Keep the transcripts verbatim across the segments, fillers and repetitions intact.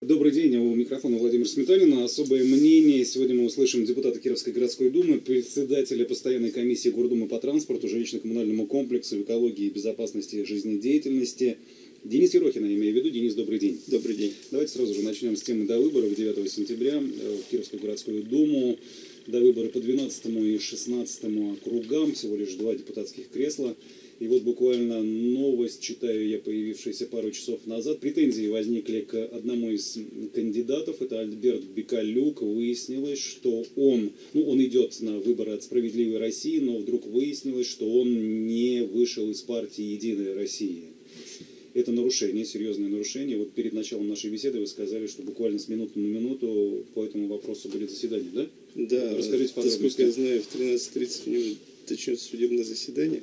Добрый день, у микрофона Владимир Сметанин. Особое мнение сегодня мы услышим депутата Кировской городской думы, председателя постоянной комиссии Гордумы по транспорту, жилищно-коммунальному комплексу, экологии и безопасности жизнедеятельности. Денис Ерохин, я имею в виду. Денис, добрый день. Добрый день. Давайте сразу же начнем с темы довыборов девятого сентября в Кировскую городскую думу. Довыборы по двенадцатому и шестнадцатому округам, всего лишь два депутатских кресла. И вот буквально новость, читаю я, появившаяся пару часов назад. Претензии возникли к одному из кандидатов, это Альберт Бекалюк. Выяснилось, что он, ну, он идет на выборы от «Справедливой России», но вдруг выяснилось, что он не вышел из партии «Единая Россия». Это нарушение, серьезное нарушение. Вот перед началом нашей беседы вы сказали, что буквально с минуты на минуту по этому вопросу будет заседание, да? Да, расскажите подробности. Насколько я знаю, в тринадцать тридцать начнется судебное заседание.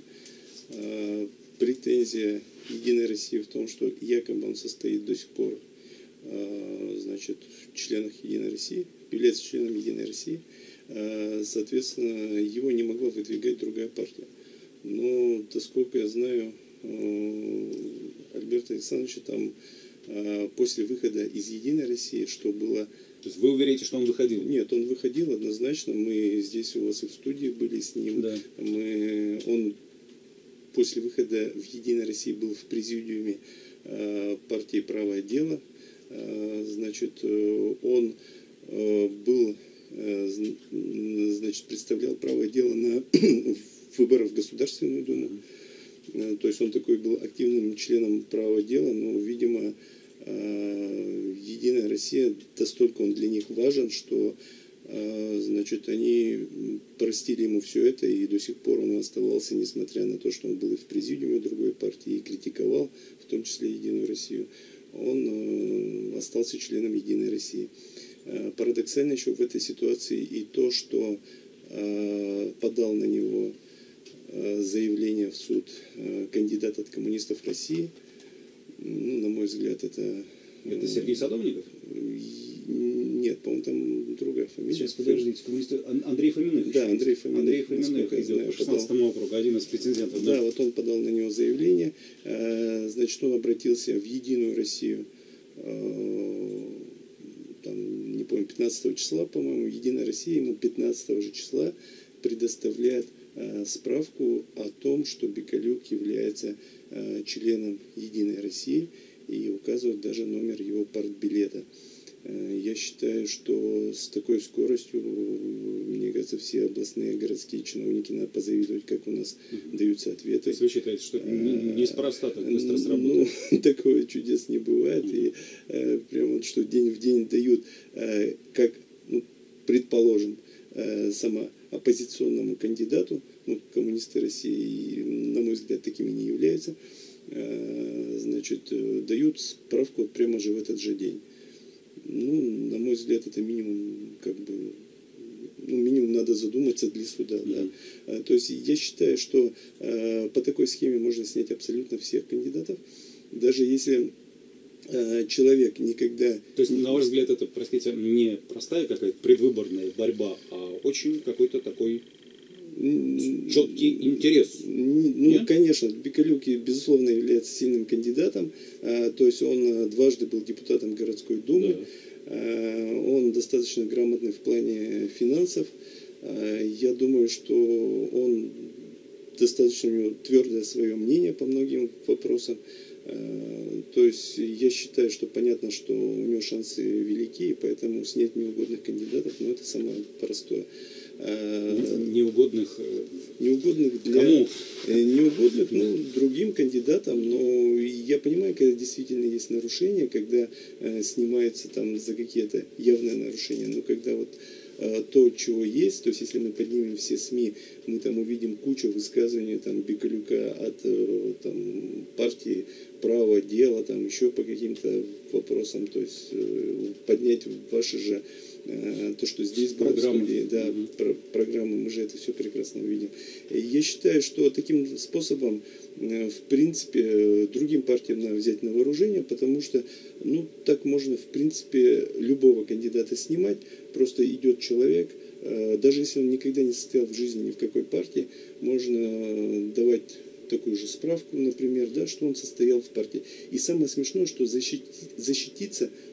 Претензия «Единой России» в том, что якобы он состоит до сих пор, значит, в членах «Единой России», является членом «Единой России», соответственно, его не могла выдвигать другая партия. Но, насколько я знаю, Альберта Александровича там после выхода из «Единой России», что было... То есть вы уверяете, что он выходил? Нет, он выходил однозначно. Мы здесь у вас и в студии были с ним. Да. Мы, он после выхода в «Единой России» был в президиуме э, партии «Правое дело». Э, значит, э, он э, был, э, значит, представлял «Правое дело» на выборах в Государственную Думу. Э, то есть он такой был активным членом «Правого дела», но, видимо, э, «Единая Россия», настолько он для них важен, что значит, они простили ему все это, и до сих пор он оставался, несмотря на то, что он был и в президиуме другой партии, и критиковал, в том числе «Единую Россию», он остался членом «Единой России». Парадоксально еще в этой ситуации и то, что подал на него заявление в суд кандидат от коммунистов России. Ну, на мой взгляд, это... Это Сергей Садовников? Нет, по-моему, там другая фамилия. Сейчас, подождите, коммунисты... Андрей Фоминых? Да, Андрей Фоминых. Андрей Фоминых идет по шестнадцатому округу, один из претендентов. Да, да, вот он подал на него заявление. Значит, он обратился в «Единую Россию», там, не помню, пятнадцатого числа, по-моему, «Единая Россия» ему пятнадцатого же числа предоставляет справку о том, что Бекалюк является членом «Единой России», и указывает даже номер его партбилета. Я считаю, что с такой скоростью, мне кажется, все областные городские чиновники надо позавидовать, как у нас угу. даются ответы. То есть вы считаете, что неспроста так быстро сработало? Ну, такого чудес не бывает. Угу. И э, прям вот, что день в день дают, э, как, ну, предположим, э, само оппозиционному кандидату, ну, коммунисты России, на мой взгляд, такими не являются, э, значит, дают справку прямо же в этот же день. Ну, на мой взгляд, это минимум, как бы, ну, минимум надо задуматься для суда, mm-hmm. да. То есть я считаю, что э, по такой схеме можно снять абсолютно всех кандидатов, даже если э, человек никогда... То есть, на ваш взгляд, это, простите, не простая какая-то предвыборная борьба, а очень какой-то такой четкий интерес. Ну, Нет? Конечно, Бекалюк, безусловно, является сильным кандидатом. То есть он дважды был депутатом городской думы. Да. Он достаточно грамотный в плане финансов. Я думаю, что он достаточно, у него твердое свое мнение по многим вопросам. То есть я считаю, что понятно, что у него шансы велики, и поэтому снять неугодных кандидатов, ну, это самое простое. Неугодных, неугодных для... Кому? Неугодных, ну, другим кандидатам, но я понимаю, когда действительно есть нарушения, когда э, снимается там за какие-то явные нарушения, но когда вот э, то, чего есть, то есть если мы поднимем все СМИ, мы там увидим кучу высказываний там Бекалюка от э, там, партии «Право дела», там еще по каким-то вопросам, то есть э, поднять ваши же то, что здесь программы, да, угу. про программы, мы же это все прекрасно увидим. Я считаю, что таким способом, в принципе, другим партиям надо взять на вооружение, потому что, ну, так можно, в принципе, любого кандидата снимать. Просто идет человек, даже если он никогда не состоял в жизни ни в какой партии, можно давать такую же справку, например, да, что он состоял в партии. И самое смешное, что защитить, защититься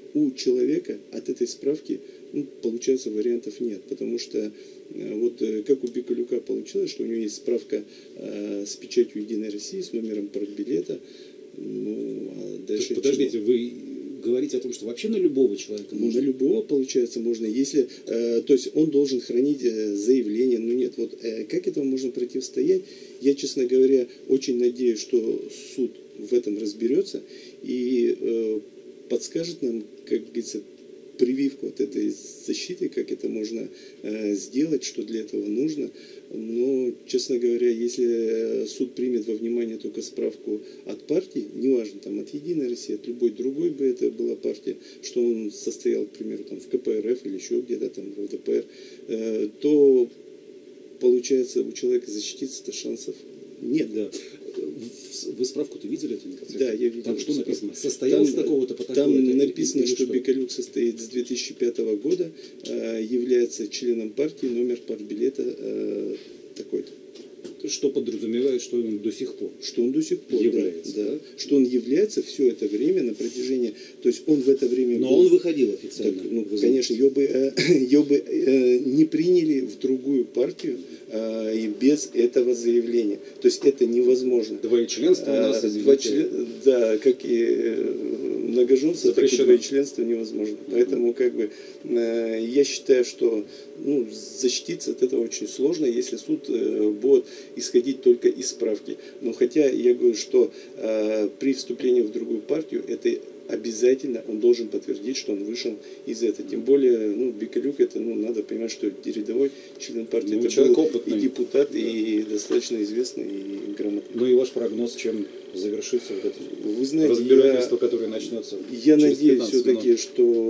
у человека от этой справки, ну, получается, вариантов нет, потому что вот как у Пикалюка получилось, что у него есть справка э, с печатью Единой России, с номером партбилета. Ну, а дальше подождите, чего? вы говорите о том, что вообще на любого человека Ну, можно? на любого, получается, можно, если, э, то есть он должен хранить э, заявление, ну нет, вот э, как этому можно противостоять? Я, честно говоря, очень надеюсь, что суд в этом разберется и э, подскажет нам, как говорится, прививку от этой защиты, как это можно э, сделать, что для этого нужно. Но, честно говоря, если суд примет во внимание только справку от партии, неважно, там, от Единой России, от любой другой бы это была партия, что он состоял, к примеру, там, в ка пэ эр эф или еще где-то там в эл дэ пэ эр, э, то, получается, у человека защититься-то шансов нет. Да. Вы справку-то видели эту непосредственно? Да, я видел. Там что написано? Состоялся там, такого-то по Там такой-то, написано, или что, что Пикалюк состоит с две тысячи пятого года, э, является членом партии, номер партбилета э, такой-то. Что подразумевает, что он до сих пор Что он до сих пор является, да, да? да, что он является все это время на протяжении, то есть он в это время Но был, он выходил официально. так, ну, вы конечно, ее бы, э, ее бы э, не приняли в другую партию э, и без этого заявления. То есть это невозможно. Двоечленство у нас, Э, два член- да, как и э, многоженство, так и Запрещено. двоечленство невозможно. Поэтому как бы э, я считаю, что ну, защититься от этого очень сложно, если суд э, будет исходить только из справки. Но хотя я говорю, что э, при вступлении в другую партию это обязательно он должен подтвердить, что он вышел из этого. Тем более, ну, Пикалюк, это, ну, надо понимать, что рядовой член партии, Ну, это человек был опытный. и депутат, Да. и достаточно известный, и грамотный. Ну и ваш прогноз, чем завершится вот это Вы знаете, разбирательство, я, которое начнется я через надеюсь пятнадцать все-таки, минут?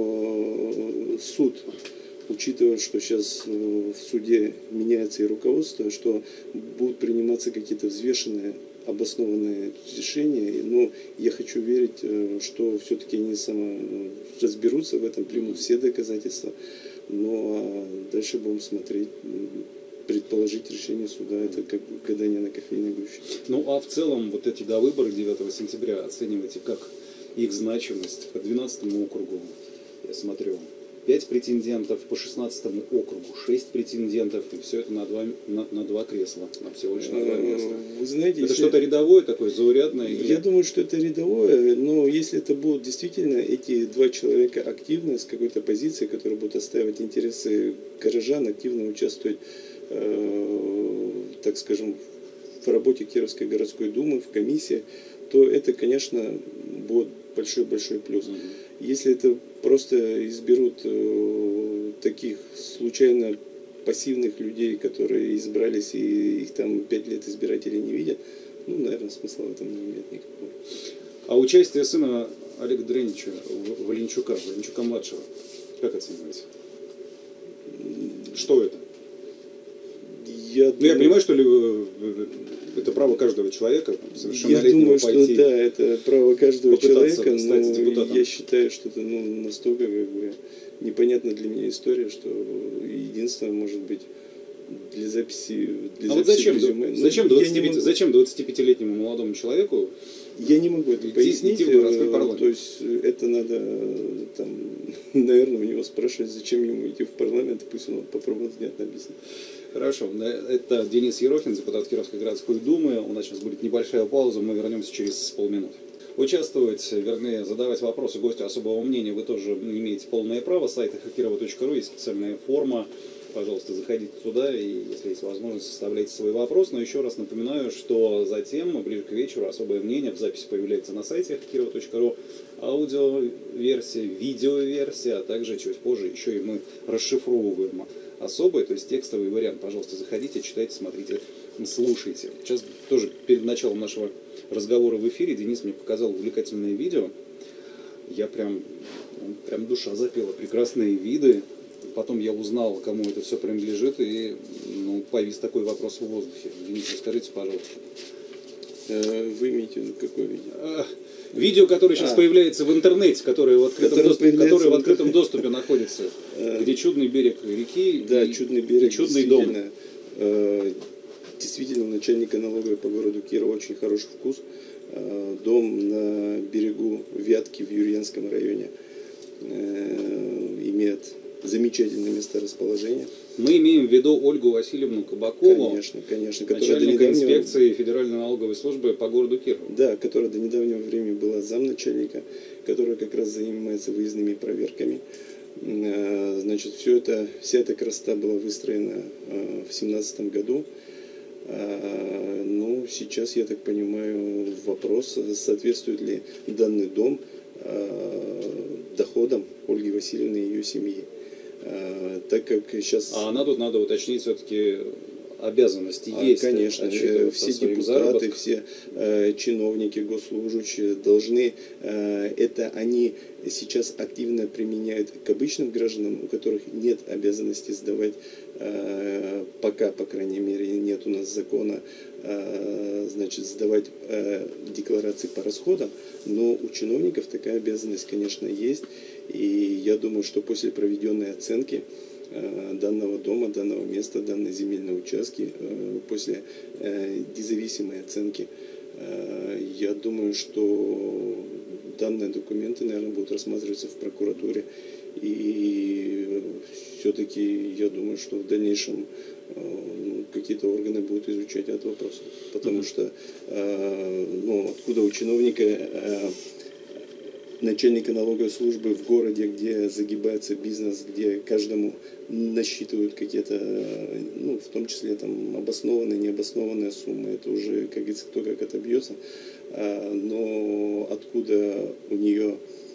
что суд, учитывая, что сейчас в суде меняется и руководство, что будут приниматься какие-то взвешенные, обоснованные решения, но я хочу верить, что все-таки они само разберутся в этом, примут все доказательства, ну а дальше будем смотреть, предположить решение суда, это как гадание на кофейной гуще. Ну а в целом вот эти довыборы девятого сентября оцениваете как их значимость по двенадцатому округу, я смотрю, пять претендентов, по шестнадцатому округу шесть претендентов, и все это на два, на, на два кресла, на всего лишь на два места. Вы знаете, Это если... что-то рядовое такое, заурядное? Или... Я думаю, что это рядовое, но если это будут действительно эти два человека активно, с какой-то позиции, которые будут отстаивать интересы горожан, активно участвовать, э, так скажем, в работе Кировской городской думы, в комиссии, то это, конечно, будет большой-большой плюс. Угу. Если это просто изберут э, таких случайно пассивных людей, которые избрались и их там пять лет избиратели не видят, ну, наверное, смысла в этом не имеет никакого. А участие сына Олега Дренича, Валенчука, Валенчука-младшего, как оцениваете? Что это? Я, ну, думаю, я понимаю, что ли, это право каждого человека, совершеннолетнего, я думаю, пойти. Что, да, это право каждого человека, но депутатом. Я считаю, что это ну, настолько как бы непонятна для меня история, что единственное может быть для записи, для а записи вот зачем, резюме. зачем, ну, двадцати пяти, могу... зачем двадцатипятилетнему молодому человеку я не могу это идти, пояснить, идти в городской парламент? То есть это надо там, наверное, у него спрашивать, зачем ему идти в парламент, пусть он попробует внятно объяснить. Хорошо, это Денис Ерохин, депутат Кировской городской думы. У нас сейчас будет небольшая пауза, мы вернемся через полминуты. Участвовать, вернее, задавать вопросы гостю особого мнения вы тоже имеете полное право. Сайт хакирова точка ру есть специальная форма. Пожалуйста, заходите туда и, если есть возможность, составляйте свой вопрос. Но еще раз напоминаю, что затем, ближе к вечеру, особое мнение в записи появляется на сайте хакирова точка ру. Аудиоверсия, видеоверсия, а также чуть позже еще и мы расшифровываем особый, то есть текстовый вариант. Пожалуйста, заходите, читайте, смотрите, слушайте. Сейчас тоже перед началом нашего разговора в эфире Денис мне показал увлекательное видео. Я прям, прям душа запела, прекрасные виды. Потом я узнал, кому это все принадлежит, и ну, повис такой вопрос в воздухе. Денис, расскажите, пожалуйста. Вы имеете в виду какое видео? Видео, которое сейчас а, появляется в интернете, которое в открытом, доступе, которое в открытом доступе находится, где чудный берег реки, да, и, чудный берег, и чудный дом. Э, действительно, у начальника налоговой по городу Кирова очень хороший вкус. Э, дом на берегу Вятки в Юрьянском районе. имеет замечательное месторасположение. Мы имеем в виду Ольгу Васильевну Кабакову, конечно, конечно, начальника недавнего... инспекции Федеральной налоговой службы по городу Кирову. Да, которая до недавнего времени была замначальника, которая как раз занимается выездными проверками. Значит, все это, вся эта красота была выстроена в семнадцатом году. Ну, сейчас, я так понимаю, вопрос, соответствует ли данный дом доходам Ольги Васильевны и ее семьи. Так как сейчас... А она тут, надо уточнить, все-таки обязанности есть. Конечно, все депутаты, заработком. все э, чиновники, госслужащие должны, э, это они сейчас активно применяют к обычным гражданам, у которых нет обязанности сдавать, э, пока, по крайней мере, нет у нас закона, э, значит, сдавать э, декларации по расходам, но у чиновников такая обязанность, конечно, есть, и я думаю, что после проведенной оценки данного дома, данного места, данной земельной участки, после независимой оценки, я думаю, что данные документы, наверное, будут рассматриваться в прокуратуре. И все-таки я думаю, что в дальнейшем какие-то органы будут изучать этот вопрос. Потому что ну, откуда у чиновника, начальника налоговой службы в городе, где загибается бизнес, где каждому насчитывают какие-то, ну, в том числе там обоснованные, необоснованные суммы, это уже, как говорится, кто как отобьется, но откуда у нее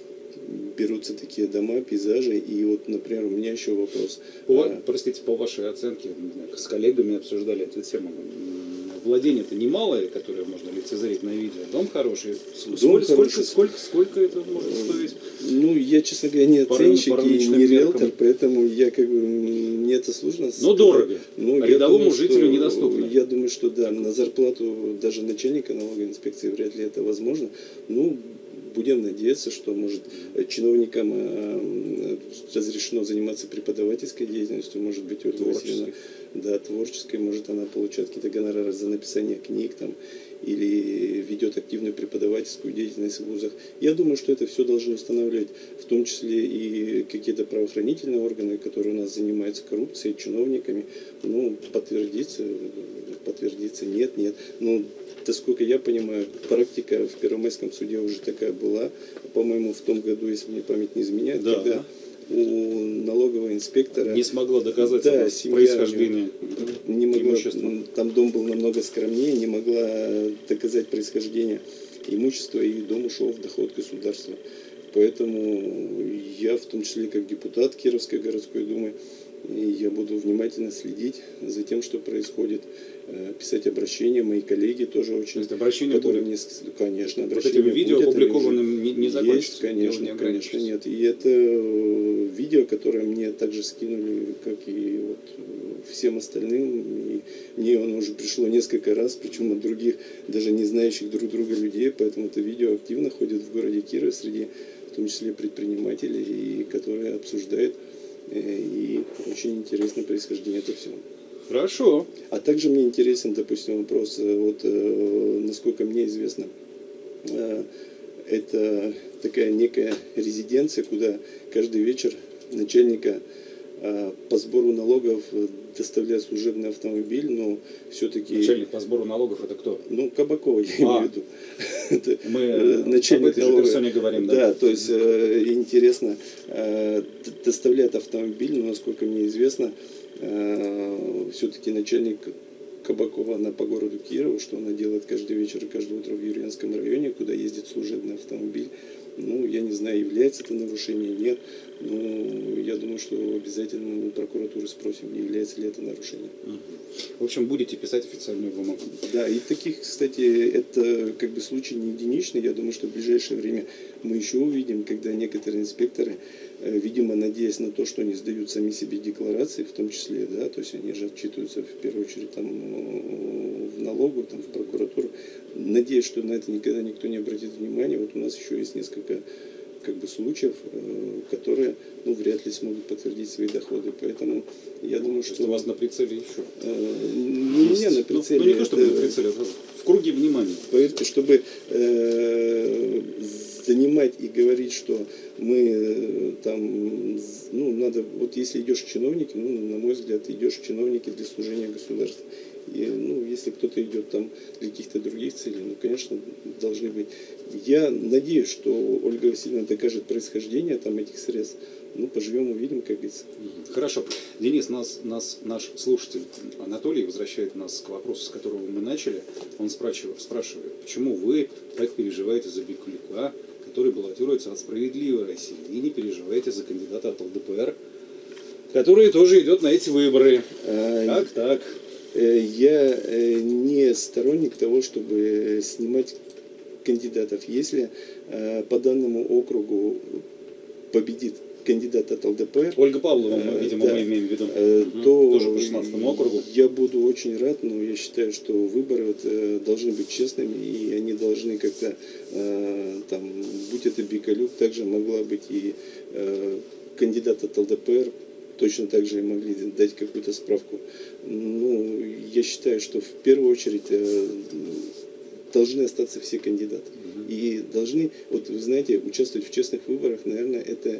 берутся такие дома, пейзажи, и вот, например, у меня еще вопрос. По, простите, по вашей оценке, с коллегами обсуждали эту тему. Владение-то немалое, которое можно лицезреть на видео. Дом хороший. Дом сколько, хороший. Сколько, сколько, сколько это может стоить? Ну, я, честно говоря, не оценщик и не риэлтор, поэтому я как бы, мне это сложно сказать. Но дорого. Ну, а рядовому думаю, жителю что, недоступно. Я думаю, что да, на зарплату даже начальника налоговой инспекции вряд ли это возможно. Ну, будем надеяться, что, может, чиновникам э, разрешено заниматься преподавательской деятельностью, может быть, Ольга Васильевна, да, творческой, может, она получает какие-то гонорары за написание книг там, или ведет активную преподавательскую деятельность в вузах. Я думаю, что это все должны устанавливать, в том числе и какие-то правоохранительные органы, которые у нас занимаются коррупцией, чиновниками. Ну, подтвердиться, подтвердиться, нет, нет. Ну, насколько я понимаю, практика в Первомайском суде уже такая была, по-моему, в том году, если мне память не изменяет, да. когда у налогового инспектора... Не смогла доказать да, происхождение не могла, там дом был намного скромнее, не могла доказать происхождение имущества, и дом ушел в доход государства. Поэтому я, в том числе как депутат Кировской городской думы, я буду внимательно следить за тем, что происходит, писать обращения. Мои коллеги тоже очень... То есть обращения которые будут? мне, конечно, обращения вот этим видео будет, опубликованным не, не закончится? Есть, конечно, не конечно, нет. И это видео, которое мне также скинули, как и вот всем остальным. И мне оно уже пришло несколько раз, причем от других, даже не знающих друг друга людей. Поэтому это видео активно ходит в городе Кирове среди, в том числе, предпринимателей, и которые обсуждают. И очень интересно происхождение этого всего. Хорошо. А также мне интересен, допустим, вопрос, вот, э, насколько мне известно, э, это такая некая резиденция, куда каждый вечер начальника э, по сбору налогов доставляет служебный автомобиль, но все-таки... Начальник по сбору налогов это кто? Ну, Кабакова, я а, имею в виду. Мы начальник об этой же персоне говорим, да? Да, то есть э, интересно, э, доставляет автомобиль, но, насколько мне известно, э, все-таки начальник Кабакова, она по городу Кирову, что она делает каждый вечер и каждое утро в Юрьянском районе, куда ездит служебный автомобиль. Ну, я не знаю, является это нарушением, нет. Но я думаю, что обязательно у прокуратуры спросим, является ли это нарушением. В общем, будете писать официальную бумагу. Да, и таких, кстати, это как бы случай не единичный. Я думаю, что в ближайшее время мы еще увидим, когда некоторые инспекторы, видимо, надеясь на то, что они сдают сами себе декларации, в том числе, да, то есть они же отчитываются в первую очередь там в налогу, там в прокуратуру, надеясь, что на это никогда никто не обратит внимания. Вот у нас еще есть несколько как бы случаев, э, которые, ну, вряд ли смогут подтвердить свои доходы. Поэтому я думаю, То есть что... у вас на прицеле еще? Э, не меня на прицеле. Ну, ну не то, чтобы это, на прицеле, а в круге внимания. Поверьте, чтобы э, занимать и говорить, что мы э, там, ну, надо, вот если идешь к чиновнику, ну, на мой взгляд, идешь к чиновнику для служения государству. И, ну, если кто-то идет там для каких-то других целей, ну, конечно, должны быть. Я надеюсь, что Ольга Васильевна докажет происхождение там этих средств. Ну, поживем, увидим, как говорится. Хорошо. Денис, нас, нас, наш слушатель Анатолий возвращает нас к вопросу, с которого мы начали. Он спрашивает, спрашивает, почему вы так переживаете за Бикулика, который баллотируется от «Справедливой России», и не переживаете за кандидата от ЛДПР, который тоже идет на эти выборы. А, как так? Я не сторонник того, чтобы снимать кандидатов. Если по данному округу победит кандидат от ЛДПР, Ольга Павлова, мы, видимо, да, мы имеем в виду, то тоже по шестнадцатому округу. Я буду очень рад, но я считаю, что выборы вот, должны быть честными, и они должны как-то, там, будь это Бикулик, также могла быть и кандидат от ЛДПР, точно так же и могли дать какую-то справку. Ну, я считаю, что в первую очередь должны остаться все кандидаты. И должны, вот вы знаете, участвовать в честных выборах, наверное, это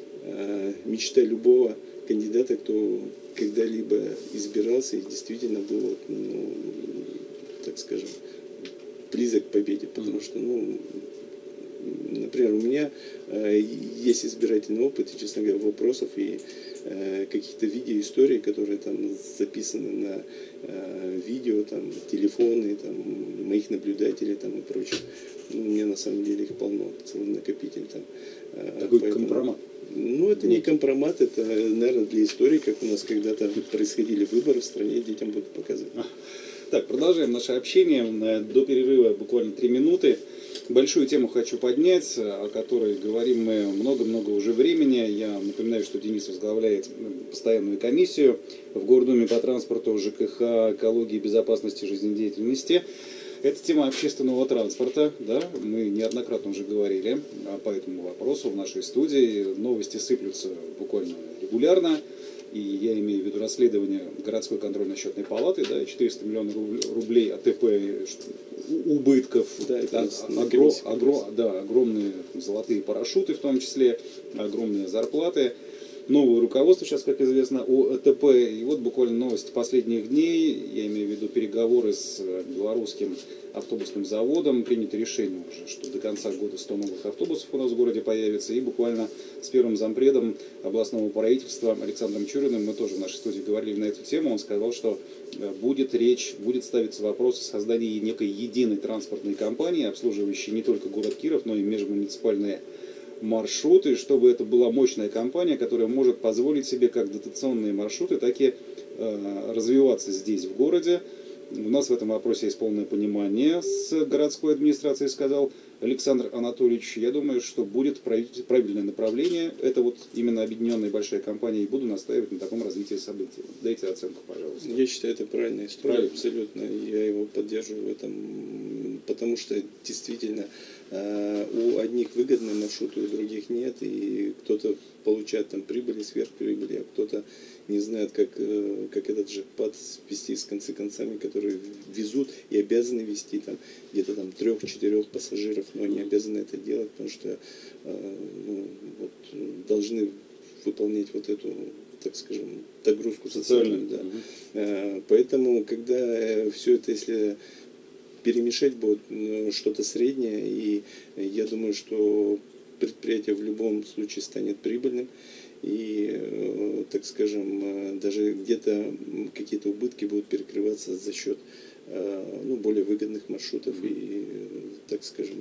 э, мечта любого кандидата, кто когда-либо избирался и действительно был, ну, так скажем, близок к победе. Потому что, ну, например, у меня э, есть избирательный опыт, и, честно говоря, вопросов и э, каких-то видеоисторий, которые там записаны на э, видео, там, телефоны, там, моих наблюдателей там, и прочее. Ну, у меня на самом деле их полно, целый накопитель там. Такой Поэтому, компромат. Ну, это не компромат, это, наверное, для истории, как у нас когда-то происходили выборы в стране, детям будут показывать. Так, продолжаем наше общение. До перерыва буквально три минуты. Большую тему хочу поднять, о которой говорим мы много-много уже времени. Я напоминаю, что Денис возглавляет постоянную комиссию в Гордуме по транспорту, ЖКХ, экологии, безопасности, жизнедеятельности. Это тема общественного транспорта, да, мы неоднократно уже говорили по этому вопросу в нашей студии. Новости сыплются буквально регулярно, и я имею в виду расследование городской контрольно-счетной палаты, да, четыреста миллионов рублей АТП убытков, да, это огро, огро, да, огромные золотые парашюты в том числе, огромные зарплаты. Новое руководство сейчас, как известно, о АТП. И вот буквально новости последних дней, я имею в виду переговоры с белорусским автобусным заводом. Принято решение уже, что до конца года сто новых автобусов у нас в городе появится. И буквально с первым зампредом областного правительства Александром Чуриным мы тоже в нашей студии говорили на эту тему. Он сказал, что будет речь, будет ставиться вопрос о создании некой единой транспортной компании, обслуживающей не только город Киров, но и межмуниципальные маршруты, чтобы это была мощная компания, которая может позволить себе как дотационные маршруты, так и э, развиваться здесь, в городе. У нас в этом вопросе есть полное понимание с городской администрацией, сказал Александр Анатольевич. Я думаю, что будет правильное направление. Это вот именно объединенная большая компания, и буду настаивать на таком развитии событий. Дайте оценку, пожалуйста. Я считаю, это правильная история, правильно. Абсолютно. Я его поддерживаю в этом, потому что действительно у одних выгодный маршрут, у других нет, и кто-то получает там прибыли, сверхприбыли, а кто-то не знает, как, как этот джекпот вести с концы концами, которые везут и обязаны вести там где-то там трех-четырех пассажиров, но они обязаны это делать, потому что ну, вот, должны выполнять вот эту, так скажем, догрузку социальную. Да. Угу. Поэтому, когда все это, если перемешать будет что-то среднее, и я думаю, что предприятие в любом случае станет прибыльным, и, так скажем, даже где-то какие-то убытки будут перекрываться за счет ну, более выгодных маршрутов, и, так скажем,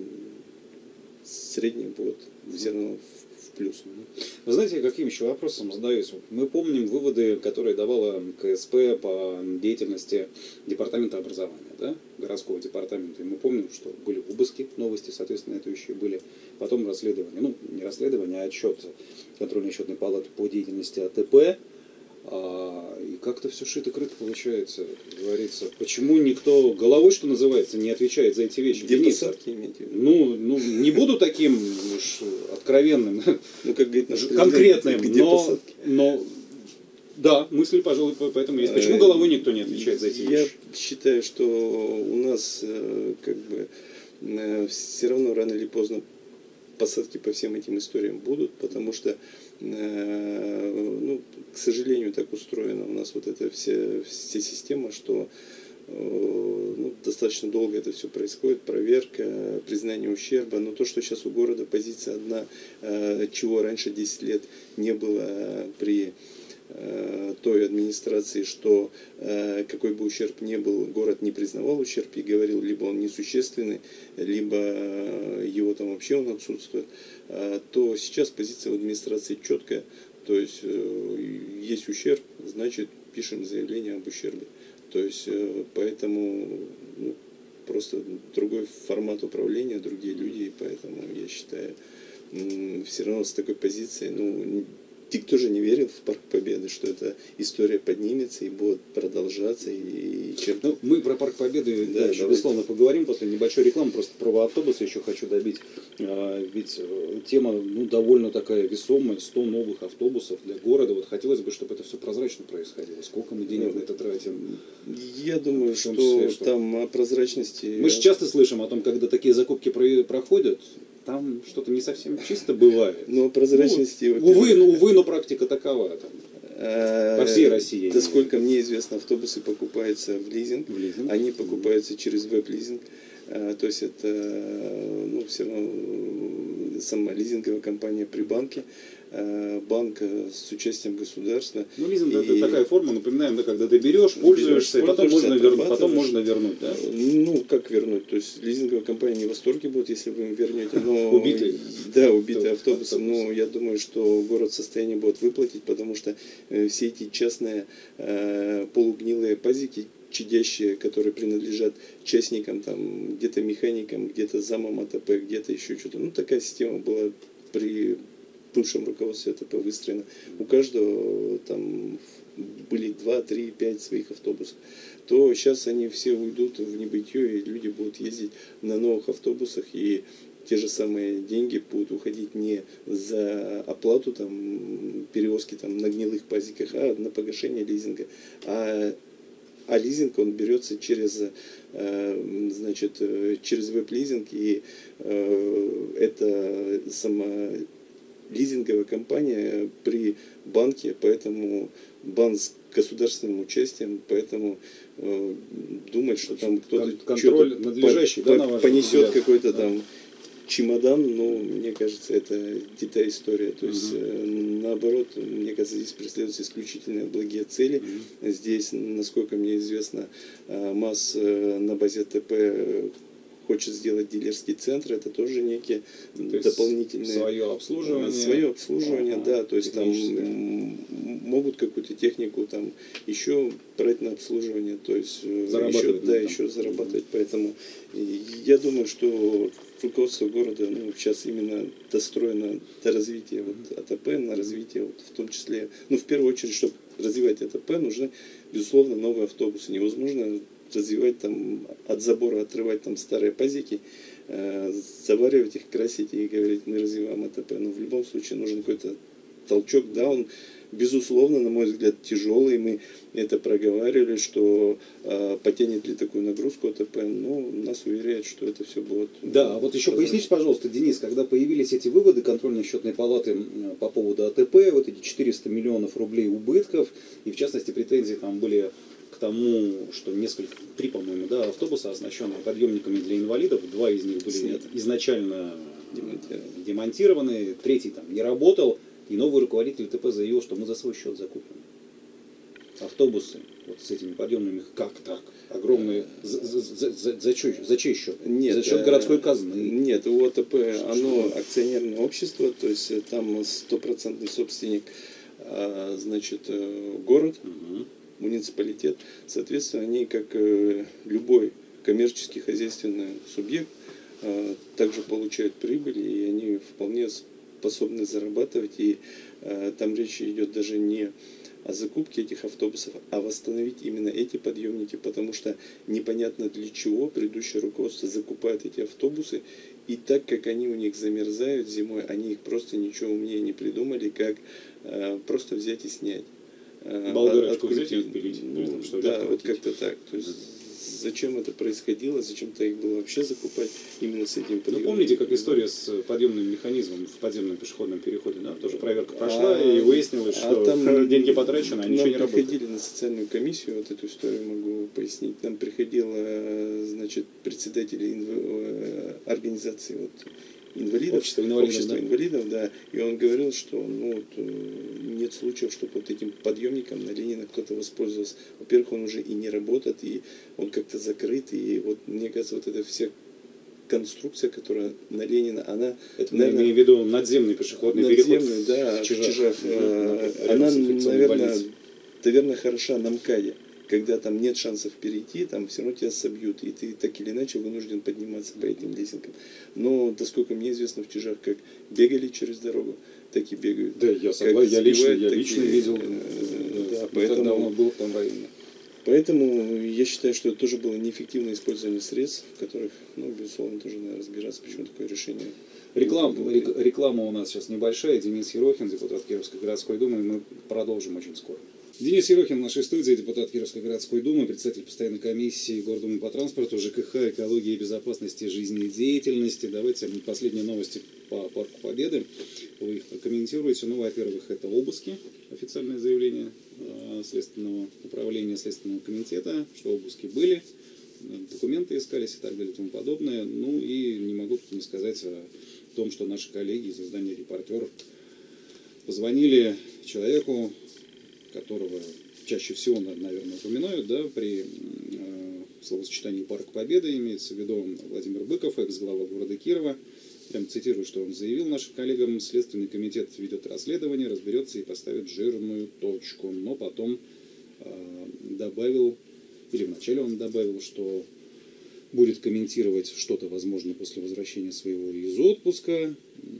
среднее будет все равно в плюс. Вы знаете, каким еще вопросом задаюсь? Мы помним выводы, которые давала КСП по деятельности департамента образования, да? Городского департамента. И мы помним, что были обыски, новости, соответственно, это еще были. Потом расследование, ну, не расследование, а отчет контрольно-счетной палаты по деятельности АТП. А, и как-то все шито-крыто получается, как говорится. Почему никто головой, что называется, не отвечает за эти вещи? Где Денис, посадки имеете в виду? ну, ну, не буду таким уж откровенным, Ну, как говорит наш конкретным, президент, где но, посадки? но да, мысль, пожалуй, поэтому есть. Почему головой никто не отвечает за эти Я вещи? считаю, что у нас э, как бы э, все равно рано или поздно посадки по всем этим историям будут, потому что, э, ну, к сожалению, так устроена у нас вот эта вся, вся система, что э, ну, достаточно долго это все происходит, проверка, признание ущерба. Но то, что сейчас у города позиция одна, э, чего раньше десять лет не было при той администрации, что э, какой бы ущерб ни был, город не признавал ущерб и говорил, либо он несущественный, либо э, его там вообще он отсутствует, э, то сейчас позиция в администрации четкая, то есть э, есть ущерб, значит пишем заявление об ущербе. То есть э, поэтому ну, просто другой формат управления, другие люди, и поэтому я считаю, э, все равно с такой позицией, ну, никто же не верил в Парк Победы, что эта история поднимется и будет продолжаться. И... Ну, мы про Парк Победы да, да, еще, безусловно, поговорим после небольшой рекламы. Просто про автобусы еще хочу добить. А, ведь тема ну, довольно такая весомая. сто новых автобусов для города. Вот хотелось бы, чтобы это все прозрачно происходило. Сколько мы денег на это тратим? Я думаю, что, числе, что там о прозрачности... Мы же часто слышим о том, когда такие закупки проходят, там что-то не совсем чисто бывает. Но прозрачности... Ну, увы, ну, увы, но практика такова там, по всей России. Да, сколько мне известно, автобусы покупаются в лизинг. В лизинг. Они покупаются через веб-лизинг. То есть это ну, все равно сама лизинговая компания при банке. Банк с участием государства. Ну, лизинг и... это такая форма, напоминаем, да, когда ты берешь, пользуешься, и потом можно, вернуть, потом можно вернуть. Да? Ну, как вернуть? То есть лизинговая компания не в восторге будет, если вы им вернете. Но... Убитый. Да, убитый автобус. Но я думаю, что город в состоянии будет выплатить, потому что все эти частные полугнилые пазики, чадящие, которые принадлежат частникам, там, где-то механикам, где-то замам АТП, где-то еще что-то. Ну, такая система была при бывшем руководстве АТП выстроена. У каждого там были два, три, пять своих автобусов. То сейчас они все уйдут в небытие, и люди будут ездить на новых автобусах, и те же самые деньги будут уходить не за оплату там, перевозки там, на гнилых пазиках, а на погашение лизинга. А А лизинг, он берется через, значит, через веб-лизинг, и это сама лизинговая компания при банке, поэтому банк с государственным участием, поэтому думать, что там кто-то контроль надлежащий, по, да, по, понесет какой-то там чемодан, но мне кажется, это не та история. То есть, uh-huh. наоборот, мне кажется, здесь преследуются исключительно благие цели. Uh-huh. Здесь, насколько мне известно, МАЗ на базе АТП хочет сделать дилерский центр, это тоже некие то дополнительные... Свое обслуживание. Свое обслуживание, ага, да. То есть там могут какую-то технику там еще брать на обслуживание, то есть еще, да, еще зарабатывать. Поэтому я думаю, что руководство города ну, сейчас именно достроено до развития вот, АТП, на развитие вот, в том числе, ну в первую очередь, чтобы развивать АТП, нужны безусловно новые автобусы. Невозможно развивать там, от забора отрывать там старые пазики, э, заваривать их, красить и говорить, мы развиваем АТП. Но в любом случае нужен какой-то толчок, да, он безусловно, на мой взгляд, тяжелый. Мы это проговаривали, что э, потянет ли такую нагрузку АТП, но нас уверяют, что это все будет... Да, вот еще поясните, пожалуйста, Денис, когда появились эти выводы контрольно-счетной палаты по поводу АТП, вот эти четыреста миллионов рублей убытков, и в частности претензии там были к тому, что несколько, три, по-моему, да, автобуса, оснащенные подъемниками для инвалидов, два из них были Снято. изначально демонтированы. демонтированы, третий там не работал, и новый руководитель ТП заявил, что мы за свой счет закупим автобусы вот с этими подъемными. Как так? Огромные. За, за, за, за, за, чей, за чей счет? Нет, за счет городской казны? Нет, у АТП оно акционерное общество, то есть там стопроцентный собственник, значит, город, угу. муниципалитет. Соответственно, они, как любой коммерческий хозяйственный субъект, также получают прибыль, и они вполне способны зарабатывать. И там речь идет даже не о закупке этих автобусов, а восстановить именно эти подъемники, потому что непонятно для чего предыдущее руководство закупает эти автобусы, и так как они у них замерзают зимой, они их просто ничего умнее не придумали, как э, просто взять и снять. Э, Болгарочку взять и отпилить. Ну, что да, вот как-то так. То есть, зачем это происходило, зачем-то их было вообще закупать именно с этим подъемом. Ну, помните, как история с подъемным механизмом в подземном пешеходном переходе, да? Тоже проверка прошла, а, и выяснилось, что а там деньги потрачены, а ничего не работает. Нам приходили на социальную комиссию, вот эту историю могу пояснить, там приходила, значит, председатель организации вот, инвалидов, общество инвалидов, общество да? инвалидов, да, и он говорил, что ну, вот, нет случаев, чтобы вот этим подъемником на Ленина кто-то воспользовался. Во-первых, он уже и не работает, и он как-то закрыт, и вот мне кажется, вот эта вся конструкция, которая на Ленина, она... Это мы имеем в виду надземный пешеходный надземный, переход да, в Чижах. В Чижах. Э, она, наверное, наверное, хороша на МКАДе. Когда там нет шансов перейти, там все равно тебя собьют, и ты так или иначе вынужден подниматься по этим лесенкам. Но, насколько мне известно, в Чижах как бегали через дорогу, так и бегают. Да, я согласен, я лично, я лично видел, э, да, поэтому давно был в том районе. Поэтому я считаю, что это тоже было неэффективное использование средств, в которых, ну, безусловно, тоже надо разбираться, почему такое решение. Реклама, реклама у нас сейчас небольшая. Денис Ерохин, депутат Кировской городской думы, и мы продолжим очень скоро. Денис Ерохин в нашей студии, депутат Кировской городской думы, председатель постоянной комиссии Гордумы по транспорту, ЖКХ, экологии и безопасности жизнедеятельности. Давайте последние новости по Парку Победы. Вы их прокомментируете. Ну, во-первых, это обыски, официальное заявление Следственного управления Следственного комитета, что обыски были, документы искались и так далее и тому подобное. Ну и не могу не сказать о том, что наши коллеги из издания «Репортер» позвонили человеку, которого чаще всего, наверное, упоминают, да, при э, словосочетании «Парк Победы», имеется в виду Владимир Быков, экс-глава города Кирова. Прям цитирую, что он заявил нашим коллегам: Следственный комитет ведет расследование, разберется и поставит жирную точку. Но потом э, добавил, или вначале он добавил, что будет комментировать что-то, возможно, после возвращения своего из отпуска.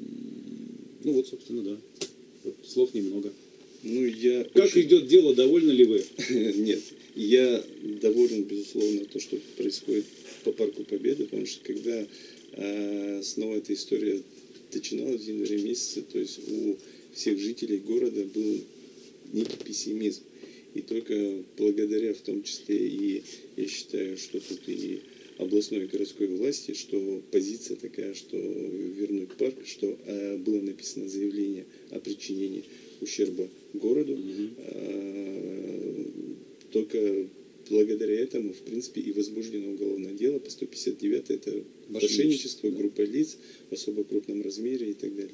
Ну вот, собственно, да. Вот, слов немного. Ну, я как очень... идет дело, довольны ли вы? Нет, я доволен, безусловно, то, что происходит по Парку Победы, потому что когда э, снова эта история начиналась в январе месяце, то есть у всех жителей города был некий пессимизм. И только благодаря, в том числе, и я считаю, что тут и областной и городской власти, что позиция такая, что вернуть парк, что э, было написано заявление о причинении ущерба городу, mm-hmm. э, только благодаря этому, в принципе, и возбуждено уголовное дело по сто пятьдесят девятой, это мошенничество, да. Группа лиц в особо крупном размере и так далее.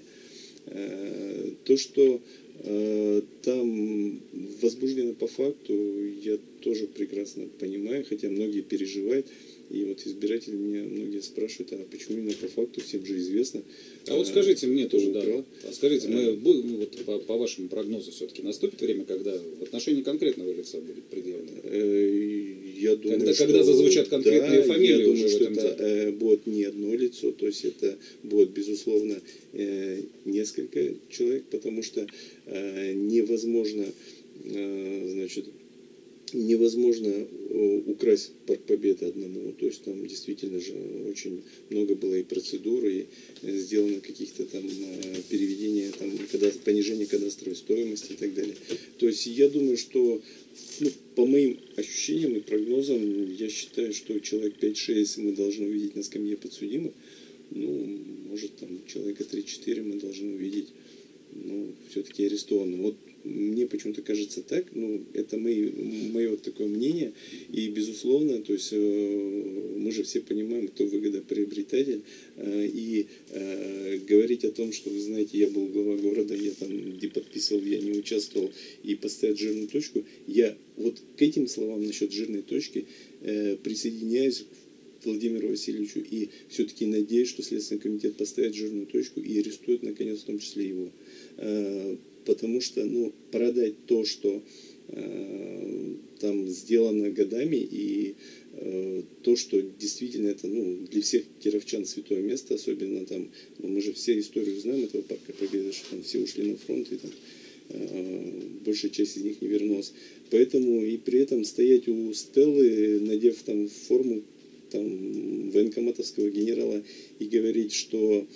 Э, то, что э, там возбуждено по факту, я тоже прекрасно понимаю, хотя многие переживают. И вот избиратели меня многие спрашивают, а почему именно по факту, всем же известно. А, а вот скажите мне тоже, да, а скажите, мы, ну, вот, по, по вашему прогнозу все-таки наступит время, когда в отношении конкретного лица будет предъявлено? Я думаю, когда, что, когда зазвучат конкретные да, фамилии, я думаю, уже что в этом это деле. будет не одно лицо, то есть это будет, безусловно, несколько человек, потому что невозможно, значит, невозможно украсть Парк Победы одному. То есть там действительно же очень много было и процедур, и сделано каких-то там переведения, там, понижение кадастровой стоимости и так далее. То есть я думаю, что, ну, по моим ощущениям и прогнозам, я считаю, что человек пять-шесть мы должны увидеть на скамье подсудимых. Ну, может, там человека три-четыре мы должны увидеть, ну, все-таки арестованным. Вот мне почему-то кажется так, ну, это мои, мое вот такое мнение, и, безусловно, то есть э, мы же все понимаем, кто выгодоприобретатель, э, и э, говорить о том, что, вы знаете, я был глава города, я там где подписывал, я не участвовал, и поставить жирную точку, я вот к этим словам насчет жирной точки э, присоединяюсь к Владимиру Васильевичу, и все-таки надеюсь, что Следственный комитет поставит жирную точку и арестует, наконец, в том числе его. Э, Потому что, ну, продать то, что э, там сделано годами, и э, то, что действительно это, ну, для всех кировчан святое место, особенно там, ну, мы же все историю знаем этого Парка Победы, что там все ушли на фронт, и там э, большая часть из них не вернулась. Поэтому и при этом стоять у Стеллы, надев там форму там, военкоматовского генерала и говорить, что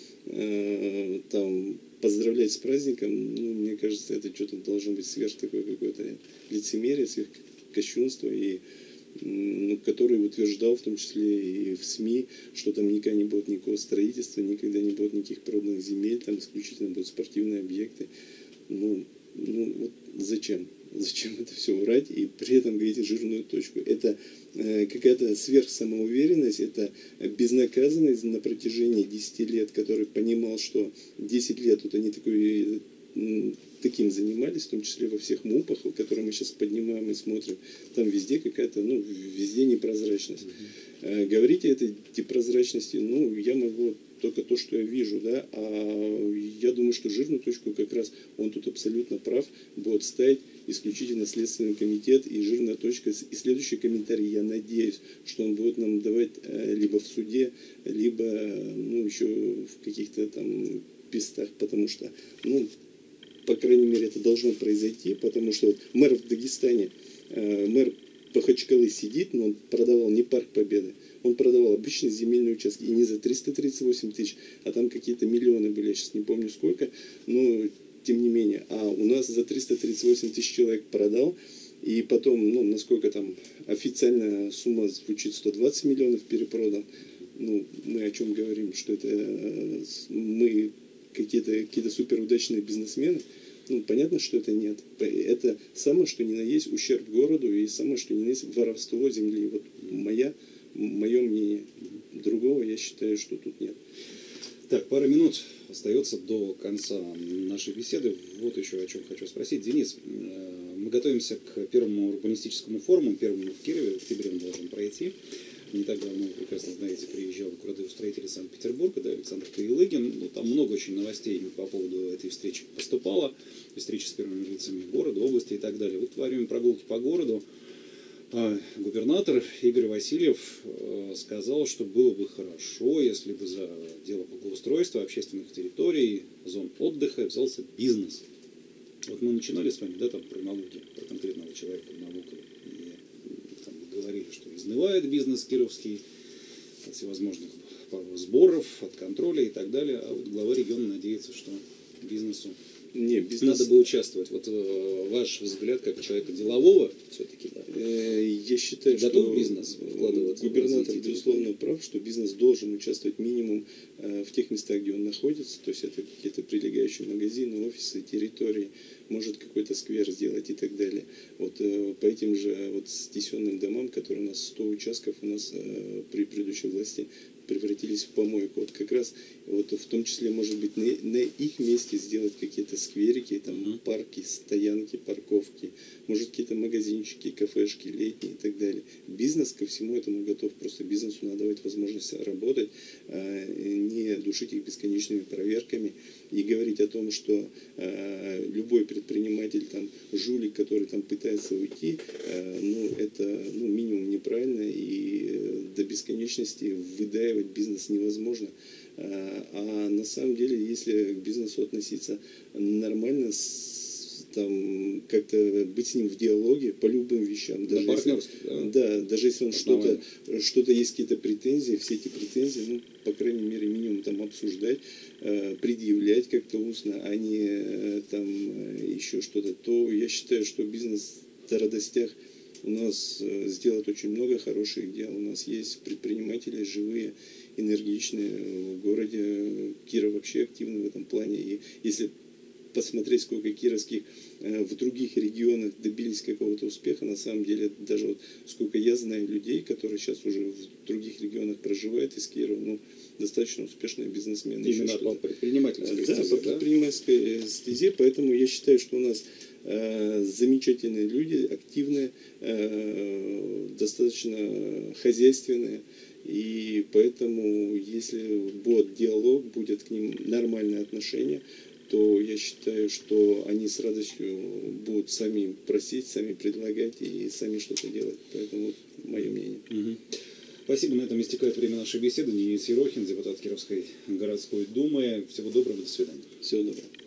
э, там поздравлять с праздником, ну, мне кажется, это что-то должно быть сверх такое какое-то лицемерие, сверх кощунство, и, ну, который утверждал в том числе и в СМИ, что там никогда не будет никакого строительства, никогда не будет никаких проданных земель, там исключительно будут спортивные объекты. Ну, ну вот зачем? Зачем это все врать и при этом говорить жирную точку? Это э, какая-то сверхсамоуверенность, это безнаказанность на протяжении десяти лет, который понимал, что десять лет вот они такой, э, таким занимались, в том числе во всех МУПах, которые мы сейчас поднимаем и смотрим. Там везде какая-то, ну, везде непрозрачность. Э, говорить о этой непрозрачности, ну, я могу только то, что я вижу, да, а я думаю, что жирную точку как раз он тут абсолютно прав, будет ставить исключительно Следственный комитет и жирная точка. И следующий комментарий, я надеюсь, что он будет нам давать э, либо в суде, либо, ну, еще в каких-то там пистах, потому что, ну, по крайней мере, это должно произойти, потому что вот мэр в Дагестане, э, мэр Махачкалы сидит, но он продавал не Парк Победы, он продавал обычные земельные участки, и не за триста тридцать восемь тысяч, а там какие-то миллионы были, я сейчас не помню сколько, но тем не менее. А у нас за триста тридцать восемь тысяч человек продал, и потом, ну, насколько там официальная сумма звучит, сто двадцать миллионов перепродан. Ну, мы о чем говорим, что это э, мы какие-то какие-то суперудачные бизнесмены. Ну, понятно, что это нет. Это самое, что ни на есть ущерб городу, и самое, что ни на есть воровство земли. Вот моя, мое мнение. Другого я считаю, что тут нет. Так, пара минут остается до конца нашей беседы. Вот еще о чем хочу спросить. Денис, мы готовимся к первому урбанистическому форуму, первому в Киеве, в октябре он должен пройти. Не так давно, вы прекрасно знаете, приезжал градоустроитель Санкт-Петербурга, да, Александр Каилыгин. Ну, там много очень новостей по поводу этой встречи поступало. Встречи с первыми лицами города, области и так далее. Вот во время прогулки по городу губернатор Игорь Васильев сказал, что было бы хорошо, если бы за дело благоустройства общественных территорий, зон отдыха взялся бизнес. Вот мы начинали с вами, да, там про налоги, про конкретного человека налоговый. И там говорили, что изнывает бизнес кировский от всевозможных сборов, от контроля и так далее. А вот глава региона надеется, что бизнесу Не, бизнес... надо бы участвовать. Вот э, ваш взгляд как человека делового все-таки, да? Э, я считаю, готов что бизнес вкладываться губернатор, в безусловно, прав, что бизнес должен участвовать минимум э, в тех местах, где он находится, то есть это какие-то прилегающие магазины, офисы, территории, может какой-то сквер сделать и так далее. Вот э, по этим же вот снесенным домам, которые у нас сто участков у нас э, при предыдущей власти превратились в помойку. Вот как раз вот в том числе, может быть, на, на их месте сделать какие-то скверики, там, uh-huh. парки, стоянки, парковки, может, какие-то магазинчики, кафешки летние и так далее. Бизнес ко всему этому готов. Просто бизнесу надо давать возможность работать, не душить их бесконечными проверками и говорить о том, что любой предприниматель, там, жулик, который там пытается уйти, ну, это, ну, минимум неправильно, и до бесконечности выдаивать бизнес невозможно. А на самом деле, если к бизнесу относиться нормально, там, как-то быть с ним в диалоге по любым вещам. Даже если, да? Да, даже если он что-то, что-то есть какие-то претензии, все эти претензии, ну, по крайней мере, минимум там обсуждать, предъявлять как-то устно, а не там еще что-то, то я считаю, что бизнес в радостях у нас сделает очень много хороших дел. У нас есть предприниматели живые, энергичные в городе. Киров вообще активный в этом плане. И если посмотреть, сколько кировских э, в других регионах добились какого-то успеха, на самом деле, даже вот сколько я знаю людей, которые сейчас уже в других регионах проживают из Кирова, ну, достаточно успешные бизнесмены. Именно по предпринимательской да, стезе, по предпринимательской стезе, поэтому я считаю, что у нас э, замечательные люди, активные, э, достаточно хозяйственные. И поэтому, если будет диалог, будет к ним нормальное отношение, то я считаю, что они с радостью будут сами просить, сами предлагать и сами что-то делать. Поэтому вот мое мнение. Угу. Спасибо. На этом истекает время нашей беседы. Денис Ерохин, депутат Кировской городской думы. Всего доброго. До свидания. Всего доброго.